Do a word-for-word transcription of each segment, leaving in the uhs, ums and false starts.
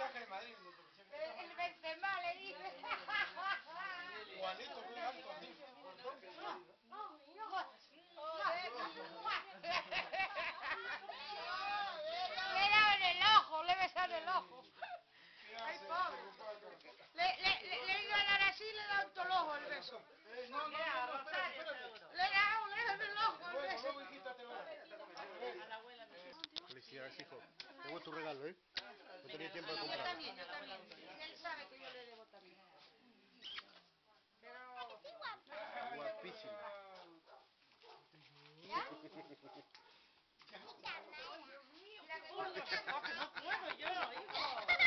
fichaje de Madrid. El Benzema le dice. Igualito, muy alto, así. Le da en el ojo, le besan el ojo. Ay, pobre. Le, le, le, le iba a dar así y le da un tolojo el beso. No, no, no, espérate, espérate. Le da, le da en el ojo el Luego, beso. luego, hijita, te verás. Felicidades, hijo. Tengo tu regalo, ¿eh? No tenía tiempo de Yo comprar. también, yo también. Él sabe que yo le debo también. Pero... Guapísimo. ¿Ya? No puedo yo, hijo.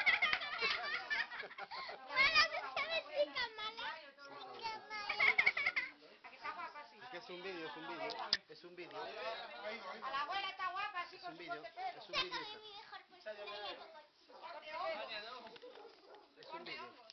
Es que es un vídeo, es un vídeo. Es un vídeo. A la abuela está guapa, así Es con un su vídeo. corte pelo. Es un vídeo. Corte pelo. Es un vídeo.